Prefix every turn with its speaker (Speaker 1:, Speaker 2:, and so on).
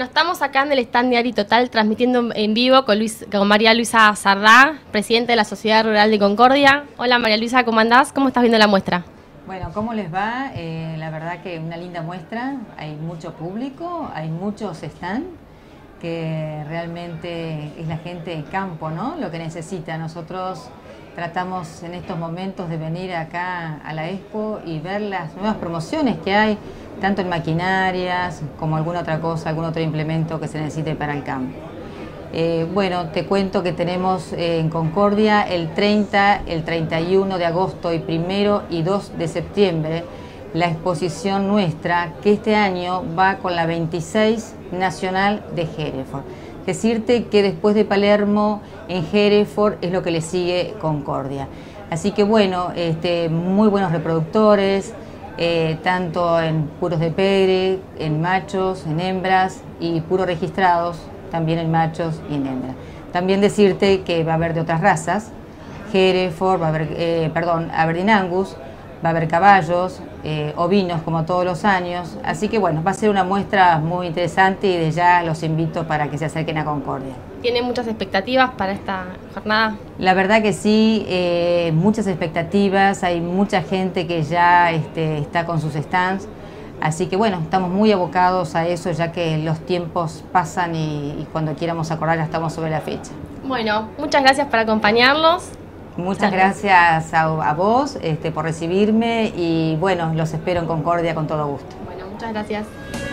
Speaker 1: estamos acá en el stand de Ari Total transmitiendo en vivo con María Luisa Sardá, presidenta de la Sociedad Rural de Concordia. Hola María Luisa, ¿cómo andás? ¿Cómo estás viendo la muestra?
Speaker 2: Bueno, ¿cómo les va? La verdad que una linda muestra, hay mucho público, hay muchos stand, que realmente es la gente de campo, ¿no? Lo que necesita. Nosotros tratamos en estos momentos de venir acá a la Expo y ver las nuevas promociones que hay, tanto en maquinarias como alguna otra cosa, algún otro implemento que se necesite para el campo. Bueno, te cuento que tenemos en Concordia el 30, el 31 de agosto y 1 y 2 de septiembre la exposición nuestra, que este año va con la 26 Nacional de Hereford. Decirte que después de Palermo, en Hereford es lo que le sigue Concordia. Así que bueno, muy buenos reproductores, tanto en puros de pere, en machos, en hembras y puros registrados, también en machos y en hembras. También decirte que va a haber de otras razas, Hereford, va a haber, Aberdeen Angus, va a haber caballos, ovinos como todos los años, así que bueno, va a ser una muestra muy interesante y de ya los invito para que se acerquen a Concordia.
Speaker 1: ¿Tiene muchas expectativas para esta jornada?
Speaker 2: La verdad que sí, muchas expectativas, hay mucha gente que ya está con sus stands, así que bueno, estamos muy abocados a eso ya que los tiempos pasan y cuando quieramos acordar ya estamos sobre la fecha.
Speaker 1: Bueno, muchas gracias por acompañarnos.
Speaker 2: Muchas gracias a vos por recibirme y bueno, los espero en Concordia con todo gusto.
Speaker 1: Bueno, muchas gracias.